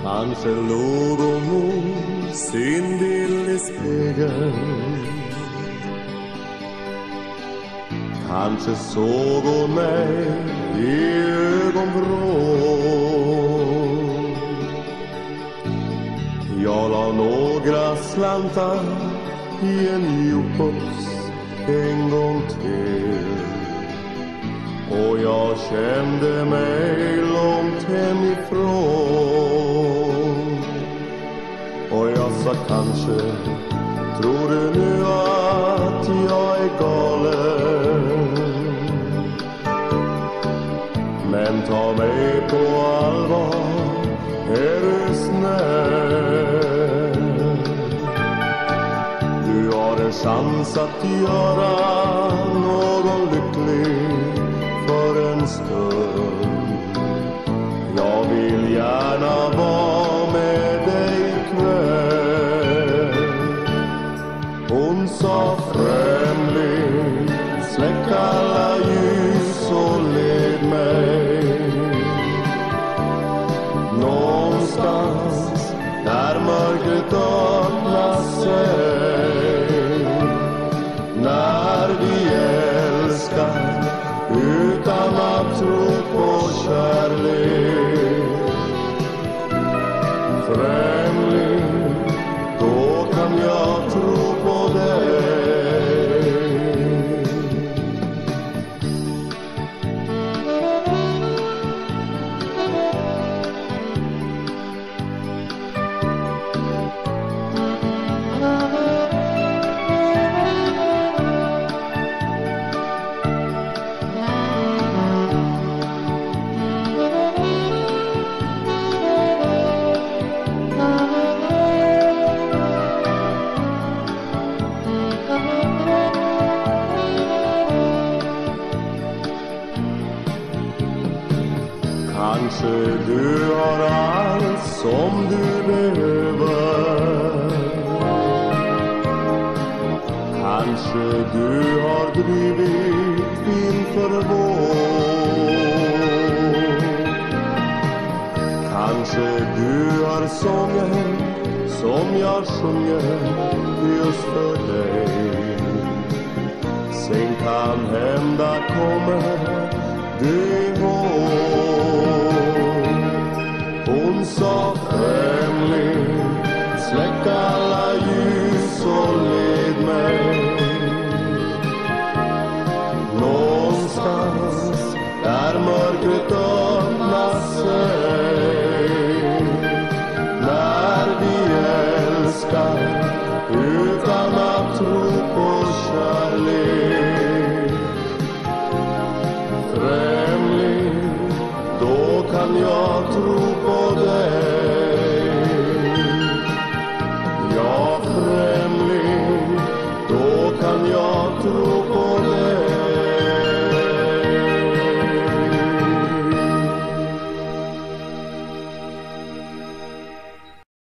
Kanske låg hon mot sin bild i spegeln. Kanske såg hon mig i ögonvrån. Jag la några slantar i en jukebox en gång till. Och jag kände mig långt hemifrån. Och jag sa kanske, tror du nu att jag är galen? Men ta mig på allvar, är du snäll? Du har en chans att göra någon lycklig för en stund. Jag vill gärna vara med dig ikväll. Hon sa främling, släck alla ljus och led mig någonstans där mörkret öppnar sig. När vi älskar utan att tro på kärlek, främling, då kan jag tro på dig. Kanske du har allt som du behöver. Kanske du har drivit inför vår. Kanske du har sånger som jag sjunger just för dig. Sen kan hända kommer du ihåg. Hon sa främling, släck alla ljus och led mig någonstans där mörkret öppnar sig. När vi älskar utan att tro på kärlek, främling, då kan jag tro på dig. Ja, främling, då kan jag tro